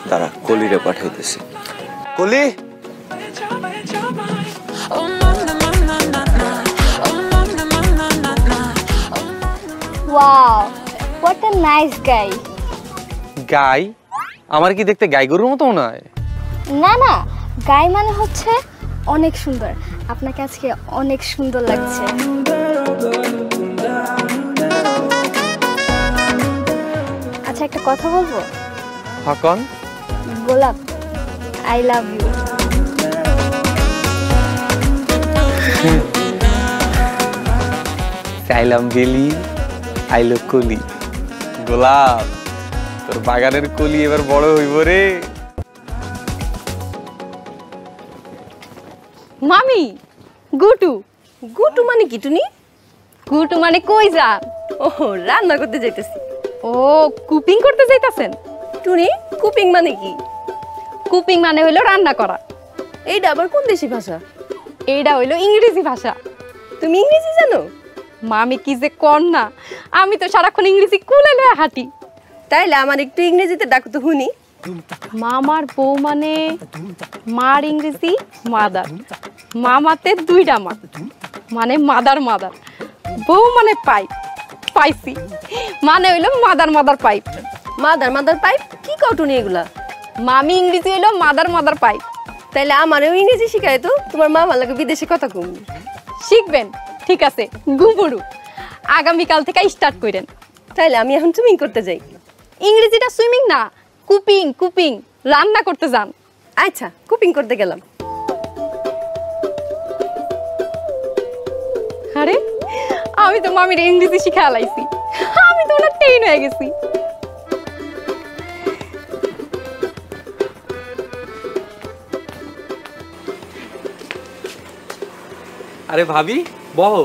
দাঁড়া কলিরে পাঠাইতেছি। Koli wow what a nice guy. Guy? আমার কি দেখতে গাই গরুর মতো মনে হয়? না না, গাই মানে হচ্ছে অনেক সুন্দর। আপনাকে আজকে অনেক সুন্দর লাগছে। আচ্ছা একটা কথা বলবো? হকন গোলাপ আই লাভ ইউ। চাইলাম বেলি আইলো কলি। গোলাপ তোর বাগানের কলি এবার বড় হইব রে। মামি গুটু। গুটু মানে কি টুনি? গুটু মানে কই যান? ও রান্না করতে যাইতেছি। ও কুপিং করতে যাইতাছেন? টুনি কুপিং মানে কি? কুপিং মানে হইলো রান্না করা। এইটা আবার কোন দেশি ভাষা? এইটা হইলো ইংরেজি ভাষা। তুমি ইংরেজি জানো? মামি কি যে কর না, আমি তো সারাক্ষণ ইংরেজি কুলে লয়ে হাঁটি। তাইলে আমার একটু ইংরেজিতে ডাকো তো শুনি। মামার বউ মানে মার ইংরেজি মাদার। মামাতে দুইটা মা মানে মাদার মাদার। বউ মানে পাইপ, পাইছি মানে হইলো mother mother pipe. Mother mother pipe কি কটুনি এগুলা? মামি ইংরেজি হইলো মাদার মাদার পাইপ। তাইলে আমারও ইংরেজি শিখাই তো, তোমার মামা লাগে বিদেশে কথা কম শিখবেন। ঠিক আছে গুবুরু, আগামীকাল থেকে স্টার্ট করেন। তাইলে আমি এখন সুইমিং করতে যাই। ইংরেজিটা সুইমিং না, কুপিং। কুপিং রান্না করতে যান। আচ্ছা কুপিং করতে গেলাম। আরে আমি তো মামির ইংরেজি শিখা লাইছি, আমি তো ওনার ট্রেন হয়ে গেছি। আরে ভাবি বহো।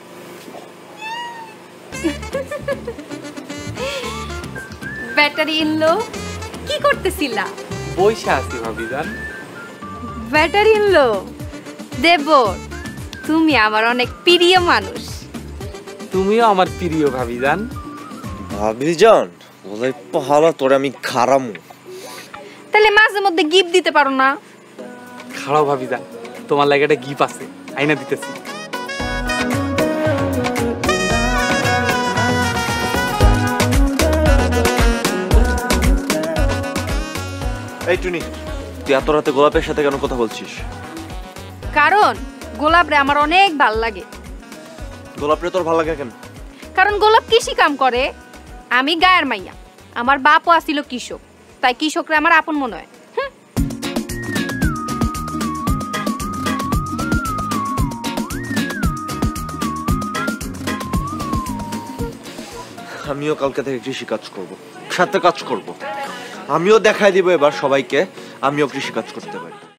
ব্যাটারি ইনলো কি করতেছিলা? বইসা আছি ভাবি জান। ব্যাটারি ইনলো দেব, তুমি আমার অনেক প্রিয় মানুষ। তুমিও আমার প্রিয় ভাবি জান। ভাবি জান বলে পাহালা তোরে আমি খারামু। তাহলে মাঝে মধ্যে গিফট দিতে পারো না? খারাপ ভাবি জান, তোমার লাগে একটা গিফট আছে, আইনা দিতেছি। এই টুনি, তুই এত রাতে গোলাপের সাথে কেন কথা বলছিস? কারণ গোলাপ রে আমার অনেক ভাল লাগে। গোলাপ রে তোর ভালো লাগে কেন? কারণ গোলাপ কৃষি কাম করে, আমি গায়ের মাইয়া। আমার বাপও আসিল কৃষক, তাই কৃষকরা আমার আপন মনে হয়। আমিও কালকে থেকে কৃষি কাজ করব, সাথে কাজ করব। আমিও দেখাই দিব এবার সবাইকে আমিও কৃষি কাজ করতে পারি।